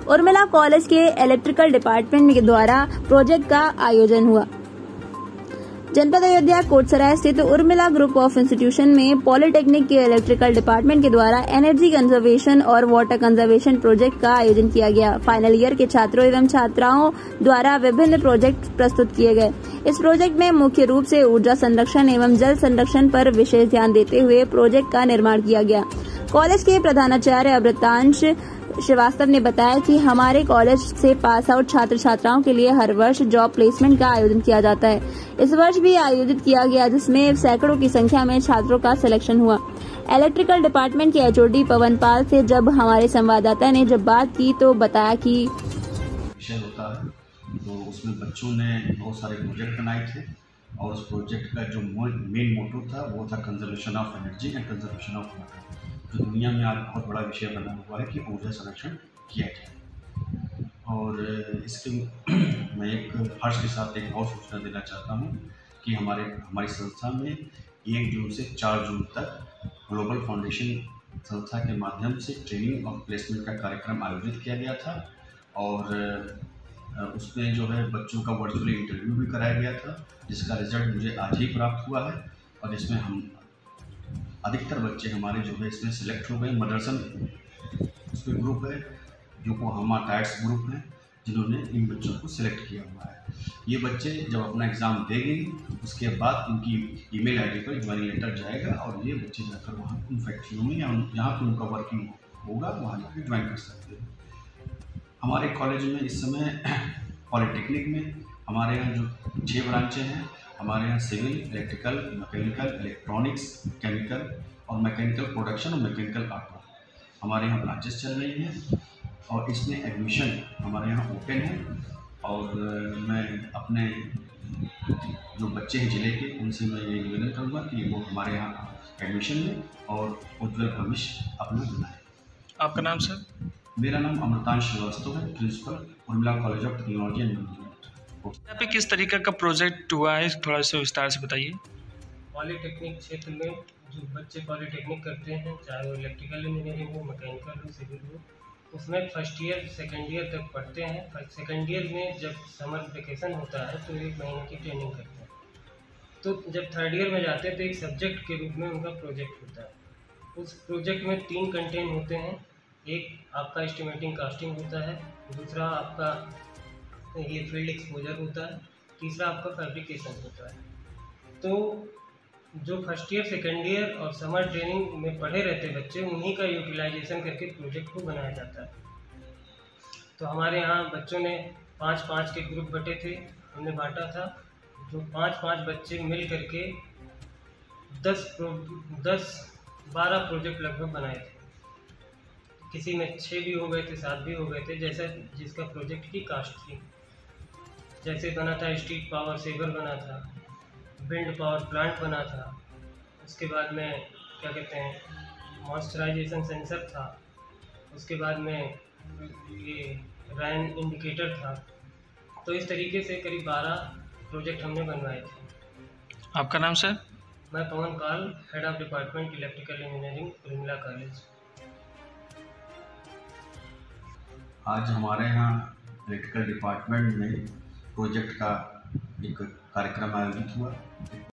Urmila college के electrical department के द्वारा प्रोजेक्ट का आयोजन हुआ। जनपद अयोध्या कोटसराय स्थित उर्मिला ग्रुप ऑफ इंस्टीट्यूशन में पॉलिटेक्निक के इलेक्ट्रिकल डिपार्टमेंट के द्वारा एनर्जी कंजर्वेशन और वाटर कंजर्वेशन प्रोजेक्ट का आयोजन किया गया। फाइनल ईयर के छात्रों एवं छात्राओं द्वारा विभिन्न प्रोजेक्ट प्रस्तुत किए गए। इस प्रोजेक्ट में मुख्य रूप से ऊर्जा संरक्षण एवं जल संरक्षण पर विशेष ध्यान देते हुए प्रोजेक्ट का निर्माण किया गया। कॉलेज के प्रधानाचार्य अमृतांश श्रीवास्तव ने बताया कि हमारे कॉलेज से पास आउट छात्र छात्राओं के लिए हर वर्ष जॉब प्लेसमेंट का आयोजन किया जाता है। इस वर्ष भी आयोजित किया गया, जिसमें सैकड़ों की संख्या में छात्रों का सिलेक्शन हुआ। इलेक्ट्रिकल डिपार्टमेंट के एचओडी पवन पाल से जब हमारे संवाददाता ने जब बात की तो बताया कि विषय होता है, तो उसमें बच्चों ने बहुत सारे प्रोजेक्ट बनाए थे और उस प्रोजेक्ट का जो मेन मोटो था वो था conservation of energy and conservation of water. तो दुनिया में आज बहुत बड़ा विषय बना हुआ है कि ऊर्जा संरक्षण किया जाए। और इसके मैं एक हर्ष के साथ एक और सूचना देना चाहता हूँ कि हमारी संस्था में 1 जून से 4 जून तक ग्लोबल फाउंडेशन संस्था के माध्यम से ट्रेनिंग और प्लेसमेंट का कार्यक्रम आयोजित किया गया था और उसमें जो है बच्चों का वर्चुअली इंटरव्यू भी कराया गया था, जिसका रिजल्ट मुझे आज ही प्राप्त हुआ है और इसमें हम अधिकतर बच्चे हमारे जो है इसमें सिलेक्ट हो गए। मदरसन उसमें ग्रुप है, जो कोहामा टायर्स ग्रुप है, जिन्होंने इन बच्चों को सिलेक्ट किया हुआ है। ये बच्चे जब अपना एग्ज़ाम देंगे उसके बाद उनकी ईमेल आईडी पर ज्वाइनिंग लेटर जाएगा और ये बच्चे जाकर वहाँ उन फैक्ट्रियों में या जहाँ पर उनका वर्किंग होगा वहाँ जाकर ज्वाइन कर सकते हैं। हमारे कॉलेज में इस समय पॉलिटेक्निक में हमारे यहाँ जो 6 ब्रांचें हैं, हमारे यहाँ civil, electrical, mechanical, electronics, chemical और मैकेनिकल प्रोडक्शन और मैकेनिकल ऑटो हमारे यहाँ ब्रांचेस चल रही हैं और इसमें एडमिशन हमारे यहाँ ओपन है। और मैं अपने जो बच्चे हैं ज़िले के उनसे मैं ये निवेदन करूँगा कि वो हमारे यहाँ एडमिशन लें और उज्ज्वल भविष्य अपना बनाएं। आपका नाम सर? मेरा नाम अमृतांश श्रीवास्तव है, principal Urmila college of technology and management. यहाँ पे किस तरीके का प्रोजेक्ट हुआ है, थोड़ा सा विस्तार से बताइए। पॉलिटेक्निक क्षेत्र में जो बच्चे पॉलिटेक्निक करते हैं, चाहे वो इलेक्ट्रिकल इंजीनियरिंग हो, मैकेनिकल हो, सिविल हो, उसमें फर्स्ट ईयर सेकेंड ईयर तक पढ़ते हैं। सेकेंड ईयर में जब समर वेकेशन होता है तो 1 महीने की ट्रेनिंग करते हैं। तो जब थर्ड ईयर में जाते हैं तो एक सब्जेक्ट के रूप में उनका प्रोजेक्ट होता है। उस प्रोजेक्ट में 3 कंटेंट होते हैं। एक आपका एस्टिमेटिंग कास्टिंग होता है, दूसरा आपका ये फील्ड एक्सपोजर होता है, तीसरा आपका फैब्रिकेशन होता है। तो जो फर्स्ट ईयर सेकेंड ईयर और समर ट्रेनिंग में पढ़े रहते बच्चे, उन्हीं का यूटिलाइजेशन करके प्रोजेक्ट को बनाया जाता है। तो हमारे यहाँ बच्चों ने 5-5 के ग्रुप बटे थे, हमने बांटा था। जो 5-5 बच्चे मिल करके 10-12 प्रोजेक्ट लगभग बनाए थे। किसी में 6 भी हो गए थे, 7 भी हो गए थे, जैसा जिसका प्रोजेक्ट की कास्ट थी। जैसे बना था स्ट्रीट पावर सेवर बना था, विंड पावर प्लांट बना था, उसके बाद में क्या कहते हैं मॉइस्चराइजेशन सेंसर था, उसके बाद में ये रैन इंडिकेटर था। तो इस तरीके से करीब 12 प्रोजेक्ट हमने बनवाए थे। आपका नाम सर? मैं Pavan Pal, head of department electrical engineering, Urmila college. आज हमारे यहाँ इलेक्ट्रिकल डिपार्टमेंट में प्रोजेक्ट का एक कार्यक्रम आयोजित हुआ।